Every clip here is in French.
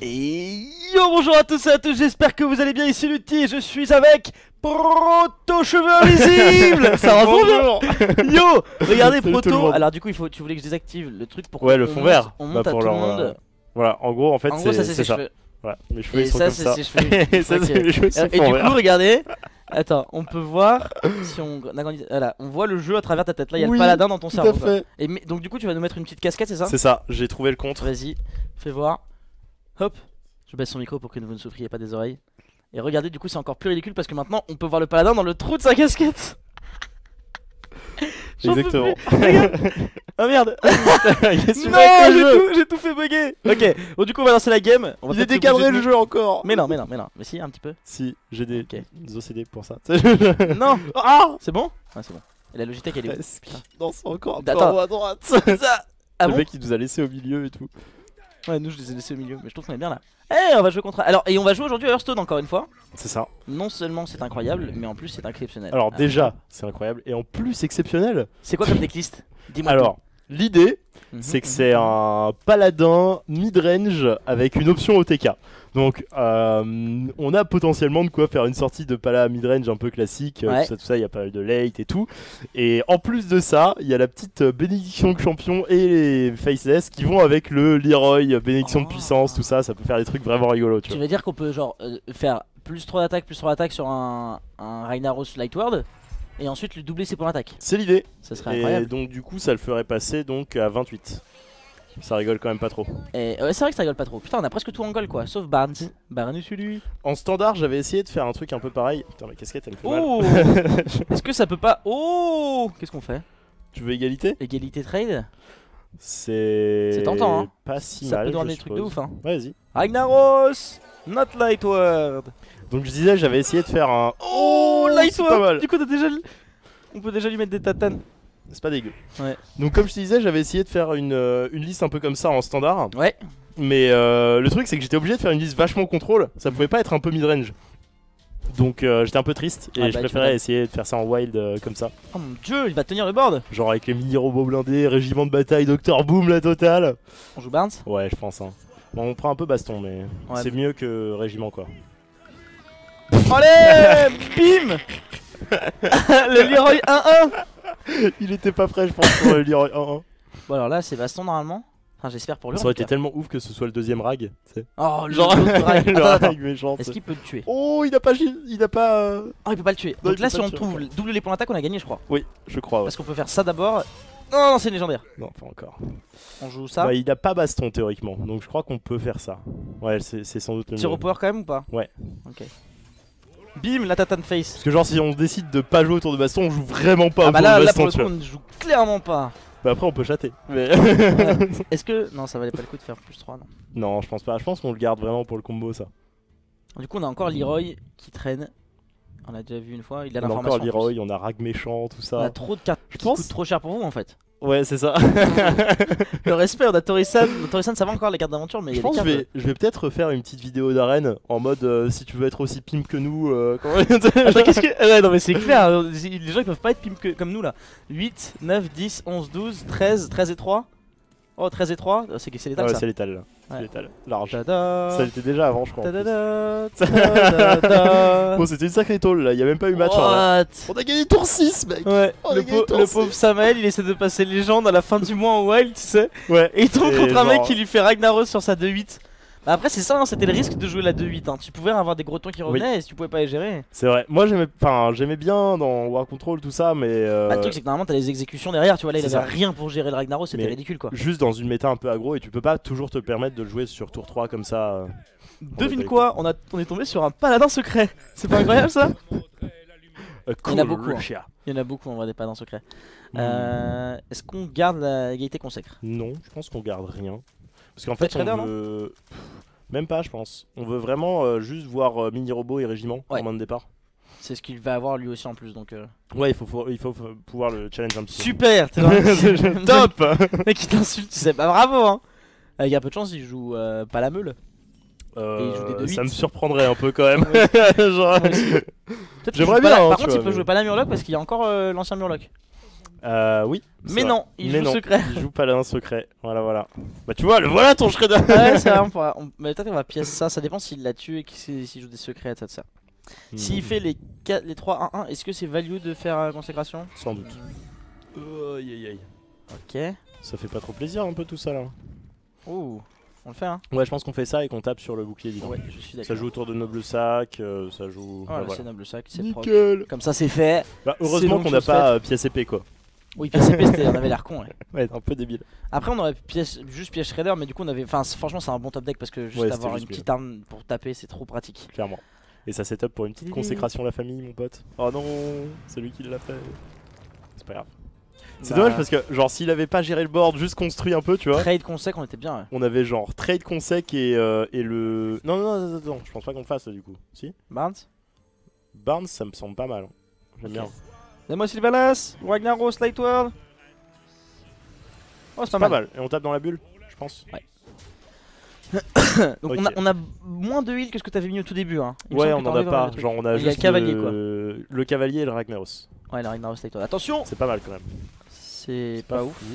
Et yo, bonjour à tous et à tous, j'espère que vous allez bien, ici Lutti et je suis avec Proto Cheveux Invisibles. Ça va trop bien. Yo, regardez Proto. Alors du coup, tu voulais que je désactive le truc pour ouais, le fond vert. On monte à tout le monde. Voilà, en gros, en fait, c'est ses ça. cheveux. Voilà, mes cheveux ils Et sont ça, comme c'est ça. ses cheveux. Et ça, c'est mes cheveux sont Et du fond vert. coup, regardez. Attends, on peut voir si on agrandit. Voilà, on voit le jeu à travers ta tête. Là, il y a le paladin dans ton tout cerveau. à fait. Et donc du coup, tu vas nous mettre une petite casquette, c'est ça? C'est ça, j'ai trouvé le contre. Vas-y, fais voir. Hop, je baisse son micro pour que vous ne souffriez pas des oreilles. Et regardez, du coup, c'est encore plus ridicule parce que maintenant, on peut voir le paladin dans le trou de sa casquette. Exactement. Oh merde. Qu'est-ce que tu Non, fais avec le jeu j'ai tout fait bugger. Ok, bon du coup on va lancer la game. On va Il est peut-être se décadré bouger le de- jeu encore. Mais non, mais si, un petit peu. Si, j'ai des Ok. OCD pour ça. Non, Ah c'est bon? Ouais, c'est bon. Et la Logitech elle est où? Presque. Non, c'est encore un peu Attends. en haut à droite. Ça. Ah Le bon? mec il nous a laissé au milieu et tout. Ouais, nous je les ai laissés au milieu, mais je trouve qu'on est bien là. Eh, on va jouer contre. Alors, et on va jouer aujourd'hui à Hearthstone encore une fois. C'est ça. Non seulement c'est incroyable, mais en plus c'est exceptionnel. Alors Ah. déjà, c'est incroyable. Et en plus exceptionnel. C'est quoi comme decklist? Dis-moi. Alors, l'idée, tout. c'est que c'est un paladin mid-range avec une option OTK. Donc on a potentiellement de quoi faire une sortie de pala mid-range un peu classique, Ouais. tout ça, il y a pas mal de late et tout. Et en plus de ça, il y a la petite bénédiction de champion et les faceless qui vont avec le Leroy, bénédiction de puissance, tout ça, ça peut faire des trucs vraiment rigolos, tu Tu vois. veux dire qu'on peut genre faire plus 3 d'attaque sur un Ragnaros Lightward et ensuite lui doubler ses points d'attaque. C'est l'idée. Ça serait Et incroyable. donc du coup, ça le ferait passer donc à 28. Ça rigole quand même pas trop. Et ouais, c'est vrai que ça rigole pas trop. Putain, on a presque tout en goal quoi, sauf Barnes. Barnes celui. En standard, j'avais essayé de faire un truc un peu pareil. Putain, ma casquette elle me fait mal. Oh. Est-ce que ça peut pas. Oh. Qu'est-ce qu'on fait? Tu veux égalité? Égalité trade? C'est tentant, hein. pas si Ça mal. peut je donner des trucs de suppose. ouf hein. Ouais, vas-y. Ragnaros! Not Lightward! Donc je disais, j'avais essayé de faire un. Oh, c'est pas Lightward! mal. Du coup, t'as déjà. On peut déjà lui mettre des tatanes. C'est pas dégueu. Ouais. Donc comme je te disais, j'avais essayé de faire une liste un peu comme ça en standard. Ouais. Mais le truc c'est que j'étais obligé de faire une liste vachement contrôle. Ça pouvait pas être un peu mid-range. Donc j'étais un peu triste et Ah je bah, tu préférais m'étonnes. essayer de faire ça en wild comme ça. Oh mon dieu, il va tenir le board! Genre avec les mini-robots blindés, régiment de bataille, Docteur Boom, la totale. On joue Barnes? Ouais, je pense. Hein. Bon, on prend un peu baston, mais Ouais. c'est mieux que régiment quoi. Allez! Bim! Le Leroy 1-1! Il était pas prêt, je pense, pour le Leroy 1-1. Bon, alors là, c'est baston normalement. Enfin, j'espère pour lui. Ça en aurait tout été cas. tellement ouf que ce soit le deuxième rag. Tu sais. Oh, le Genre, l'autre rag. le Attends, attends. rag méchant. Est-ce qu'il peut le tuer? Oh, il a pas. Il a pas. Oh, il peut pas le tuer. Non, Donc il là, peut si pas on le tuer, trouve double les points d'attaque, on a gagné, je crois. Oui, je crois. Ouais. Parce qu'on peut faire ça d'abord. Non, non, c'est légendaire. Non, pas encore. On joue ça. Bah, il a pas baston théoriquement, donc je crois qu'on peut faire ça. Ouais, c'est sans doute le Tire mieux. au power quand même ou pas? Ouais. Ok. Bim, la tatane face. Parce que genre si on décide de pas jouer autour de baston, on joue vraiment pas Ah bah autour là, de là baston. pour le tu coup, vois. on ne joue clairement pas. Bah après on peut chatter. Mais Ouais. Est-ce que. Non, ça valait pas le coup de faire plus 3, non. non, je pense pas. Je pense qu'on le garde vraiment pour le combo ça. Du coup, on a encore Leroy qui traîne. On l'a déjà vu une fois. Il a On a l'information. encore Leroy, on a Rag méchant, tout On a ça. trop de cartes Je qui pense- coûtent trop cher pour vous en fait. Ouais, c'est ça. Le respect, on a Torisan. Torisan, ça va encore les cartes d'aventure, mais il y Je a pense des que cartes. je vais peut-être faire une petite vidéo d'arène en mode si tu veux être aussi pimp que nous. comment- Attends, qu'est-ce que. Ouais, non, mais c'est clair. Les gens ils peuvent pas être pimp comme nous là. 8, 9, 10, 11, 12, 13, 13 et 3. Oh, 13 et 3, c'est Ah létal ouais, ça. c'est létal là. Ouais. C'est létal. Large. Tada. Ça l'était déjà avant, je crois. en plus. Tadada, tadada. Bon, c'était une sacrée tôle là, il y a même pas eu match. en vrai. What? On a gagné tour 6, mec. Ouais, Oh, le, les gars, ils le torsent. pauvre Samael il essaie de passer légende à la fin du mois en wild, tu sais. Ouais. Et il tombe Et contre un mec genre- qui lui fait Ragnaros sur sa 2-8. Bah après, c'est ça, hein, c'était le risque de jouer la 2-8. Hein. Tu pouvais avoir des gros tons qui revenaient et si tu pouvais pas les gérer. C'est vrai. Moi j'aimais bien dans War Control tout ça, mais Bah, le truc, c'est que normalement, t'as les exécutions derrière. Tu vois, là, il c'est avait ça. rien pour gérer le Ragnaros, c'était Mais- ridicule quoi. juste dans une méta un peu aggro et tu peux pas toujours te permettre de le jouer sur tour 3 comme ça. Devine quoi, on est tombé sur un paladin secret. C'est pas incroyable ça? Cool, Il y en a beaucoup, hein. Russia. Il y en a beaucoup en vrai des paladins secrets. Hmm. Est-ce qu'on garde la égalité consacre? Non, je pense qu'on garde rien. Parce qu'en Fetch fait, on Raider, veut. Même pas, je pense. On veut vraiment juste voir mini robot et régiment Ouais. en main de départ. C'est ce qu'il va avoir lui aussi en plus donc. Ouais, il faut pouvoir le challenge un petit peu. Super! T'es dans le Top. mec qui t'insulte, tu sais pas, bravo hein! Il y a peu de chance, il joue pas la meule. Et il joue des 2-8. Ça me surprendrait un peu quand même. Genre- Peut-être qu'il J'aimerais joue pas bien, la- hein, Par tu contre, vois, il peut mais- jouer pas la Murloc parce qu'il y a encore l'ancien Murloc. Oui. Mais non, il joue secret. Il joue paladin secret. Voilà. Bah tu vois, le voilà ton Shredder. Ouais, c'est vrai, mais peut-être qu'on va pièce ça dépend s'il l'a tué et s'il joue des secrets et ça. S'il fait les 3-1-1, est-ce que c'est value de faire consécration? Sans doute. Aïe. Ok. Ça fait pas trop plaisir un peu tout ça là. Ouh, on le fait hein. Ouais, je pense qu'on fait ça et qu'on tape sur le bouclier disons. Ouais, je suis d'accord. Ça joue autour de Noble Sac, ça joue... Voilà, c'est Noble Sac, c'est proche. Nickel. Comme ça c'est fait. Bah heureusement qu'on n'a pas pièce épée quoi. Oui, pièce épée, on avait l'air con ouais. Ouais, un peu débile. Après on aurait juste pièce Shredder, mais du coup on avait... Enfin franchement c'est un bon top deck parce que juste avoir une petite arme pour taper c'est trop pratique. Clairement. Et ça setup pour une petite consécration la famille mon pote. Oh non, c'est lui qui l'a fait. C'est pas grave. C'est dommage parce que genre s'il avait pas géré le board, juste construit un peu tu vois. Trade consec on était bien ouais. On avait genre trade consec et le... Non, je pense pas qu'on le fasse là, du coup. Si Barnes ça me semble pas mal. J'aime bien. Donne-moi Sylvanas, Ragnaros, Lightworld. Oh c'est pas mal. Et on tape dans la bulle, je pense. Ouais. Donc on a moins de heal que ce que t'avais mis au tout début hein. Ouais on en a pas, genre on a juste cavalier, le cavalier et le Ragnaros. Ouais le Ragnaros Lightworld, attention. C'est pas mal quand même. C'est pas ouf.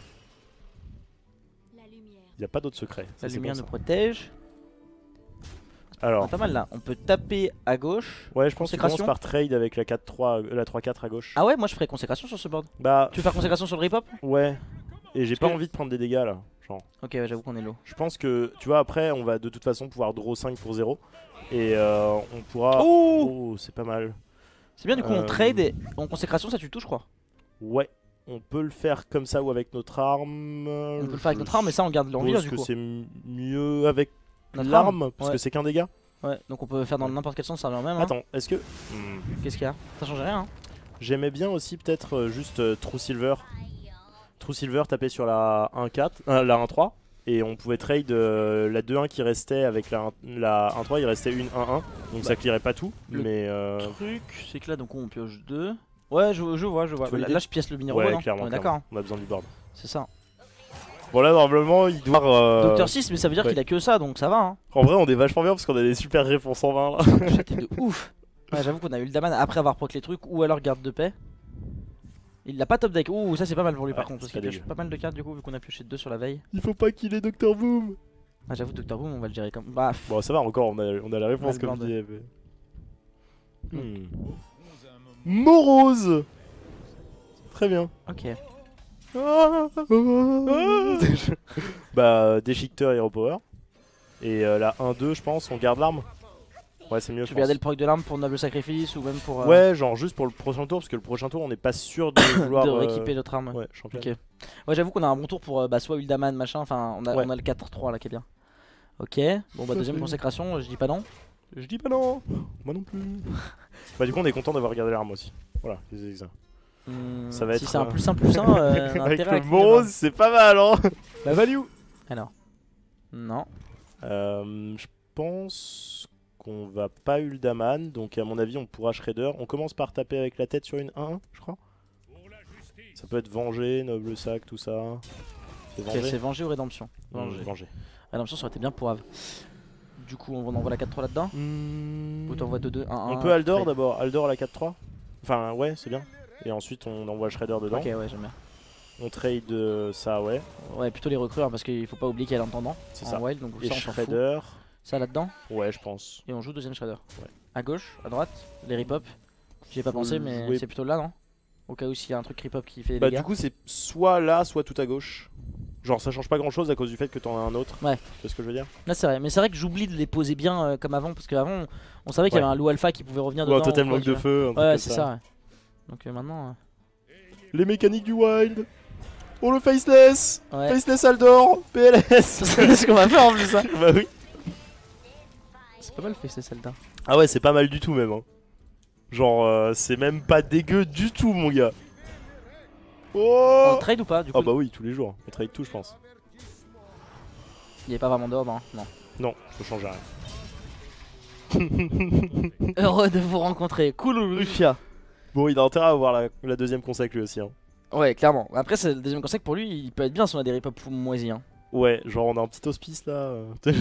Il y a pas d'autres secrets. La lumière nous protège. Alors, pas mal là, on peut taper à gauche. Ouais je pense qu'on commence par trade avec la 4-3, la 3-4 à gauche. Ah ouais moi je ferais consécration sur ce board. Bah... Tu veux faire consécration sur le rip-hop? Ouais. Et j'ai pas envie de prendre des dégâts là. Genre. Ok ouais, j'avoue qu'on est low. Je pense que tu vois après on va de toute façon pouvoir draw 5 pour 0. Et on pourra... Oh c'est pas mal. C'est bien du coup on trade et en consécration ça tue tout je crois. Ouais. On peut le faire comme ça ou avec notre arme. On peut le faire avec notre arme mais ça on garde l'envie du coup. Parce que c'est mieux avec l'arme parce que c'est qu'un dégât. Ouais donc on peut faire dans n'importe quel sens ça revient même hein. Attends est-ce que... Qu'est-ce qu'il y a? Ça change rien hein. J'aimais bien aussi peut-être juste True Silver. True Silver taper sur la 1-4, la 1-3. Et on pouvait trade la 2-1 qui restait avec la 1-3, il restait une 1-1. Donc ça clearait pas tout. Mais le truc c'est que là donc on pioche 2. Ouais je vois. Là je pièce le mini robot, ouais, non clairement, on est d'accord. On a besoin du board. C'est ça. Bon là normalement il doit... Docteur 6 mais ça veut dire qu'il a que ça donc ça va hein. En vrai on est vachement bien parce qu'on a des super réponses en 20 là. J'étais de ouf. Ouais j'avoue qu'on a eu le Daman après avoir proc les trucs ou alors garde de paix. Il l'a pas top deck. Ouh ça c'est pas mal pour lui par contre parce qu'il pioche pas mal de cartes du coup vu qu'on a pioché 2 sur la veille. Il faut pas qu'il ait Dr Boom. Ah j'avoue Dr Boom on va le gérer comme... Bah bon ça va encore on a la réponse comme je disais mais... Morose. Très bien. Ok. Bah déchiqueteur et repower. Et la 1-2 je pense on garde l'arme. Ouais c'est mieux. Tu veux garder le proc de l'arme pour Noble Sacrifice ou même pour... Ouais genre juste pour le prochain tour parce que le prochain tour on n'est pas sûr de vouloir... de rééquiper notre arme. Ouais champion. Ok. Ouais j'avoue qu'on a un bon tour pour soit Uldaman machin, enfin on a le 4-3 là qui est bien. Ok, bon bah deuxième consécration, je dis pas non. Je dis pas non. Moi non plus. Bah du coup on est content d'avoir gardé l'arme aussi. Voilà c'est ça. Ça va être... Si c'est un +1+1, avec le Morose c'est pas mal hein. La value. Alors. Non. Je pense qu'on va pas Uldaman, donc à mon avis on pourra Shredder. On commence par taper avec la tête sur une 1-1 je crois. Ça peut être Venger, Noble Sac, tout ça. C'est Venger ou Rédemption? Venger. Rédemption ça aurait été bien pour Ave. Du coup on envoie la 4-3 là-dedans. Ou t'envoies 2-2, 1-1. On peut Aldor d'abord, Aldor à la 4-3. Enfin ouais c'est bien. Et ensuite on envoie Shredder dedans. Ok ouais j'aime bien. On trade ça ouais. Ouais plutôt les recrues hein, parce qu'il faut pas oublier qu'il y a l'intendant. C'est ça. Wild, donc et ça, Shredder. Ça là-dedans. Ouais je pense. Et on joue deuxième Shredder. Ouais. À gauche, à droite, les rip-hop. J'y ai pas pensé mais c'est plutôt là non? Au cas où s'il y a un truc rip-hop qui fait des dégâts. Du coup c'est soit là soit tout à gauche. Genre ça change pas grand chose à cause du fait que t'en as un autre. Ouais. Tu vois ce que je veux dire? Là c'est vrai, mais c'est vrai que j'oublie de les poser bien comme avant parce qu'avant on savait qu'il y avait un loup alpha qui pouvait revenir dedans. Ou un totem langue de feu. Ouais c'est ça. Ouais. Donc maintenant... Les mécaniques du wild. Oh le faceless. Ouais. Faceless Aldor. PLS. C'est ce qu'on va faire en plus ça. Bah oui. C'est pas mal faceless Aldor. Ah ouais c'est pas mal du tout même hein. Genre c'est même pas dégueu du tout mon gars. Oh. On trade ou pas du coup? Ah bah oui tous les jours. On trade tout je pense. Il y a pas vraiment d'ordre hein. Non. Non ça change rien. Heureux de vous rencontrer. Cool Rufia. Bon il a intérêt à avoir la deuxième consec lui aussi hein. Ouais clairement. Après c'est le deuxième conseil pour lui il peut être bien si on a des rip-hop moisis hein. Ouais genre on a un petit hospice là.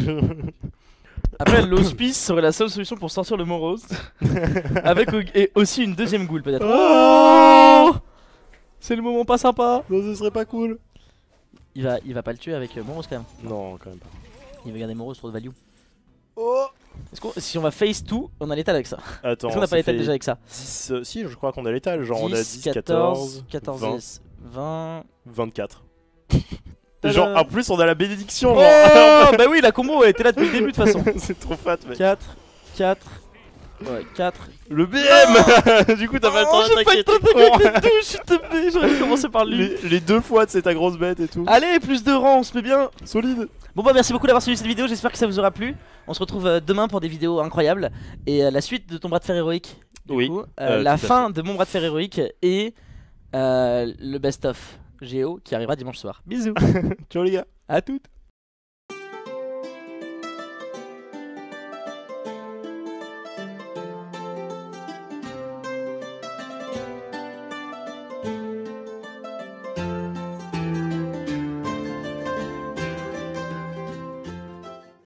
Après l'hospice serait la seule solution pour sortir le Morose. Avec et aussi une deuxième goule peut-être. Oh C'est le moment pas sympa. Non, ce serait pas cool. Il va pas le tuer avec Moros quand même. Non, quand même pas. Il va garder Moros pour de value. Oh. Si on va face tout, on a l'étal avec ça. Attends, est-ce qu'on a pas l'étal déjà avec ça? 10, si, je crois qu'on a l'étal. Genre, 10, on a 10, 14, 20. 24. Tada. Genre, en plus, on a la bénédiction. Oh Genre. bah oui, la combo était là depuis le début de toute façon. C'est trop fat, mec. 4, 4. Ouais, 4. Le BM. Du coup, t'as pas le temps j'ai pas d'attaquer. le temps d'attaquer avec les deux, s'il te plaît. J'aurais dû commencer par lui. Les deux fois, c'est ta grosse bête et tout. Allez, plus de rang, on se met bien. Solide. Bon bah merci beaucoup d'avoir suivi cette vidéo, j'espère que ça vous aura plu. On se retrouve demain pour des vidéos incroyables. Et la suite de ton bras de fer héroïque. Du coup, la fin de mon bras de fer héroïque et le best-of Géo qui arrivera dimanche soir. Bisous. Ciao les gars. À toutes.